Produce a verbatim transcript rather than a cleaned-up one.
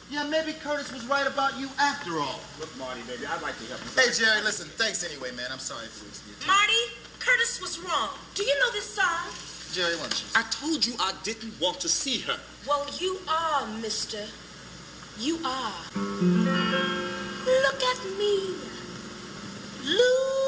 Yeah, maybe Curtis was right about you after all. Look, Marty, baby, I'd like to help you. Hey, Jerry, listen, thanks anyway, man. I'm sorry for wasting your time. Marty, Curtis was wrong. Do you know this song? Jerry, why don't you? I told you I didn't want to see her. Well, you are, mister. You are. Look at me. Look.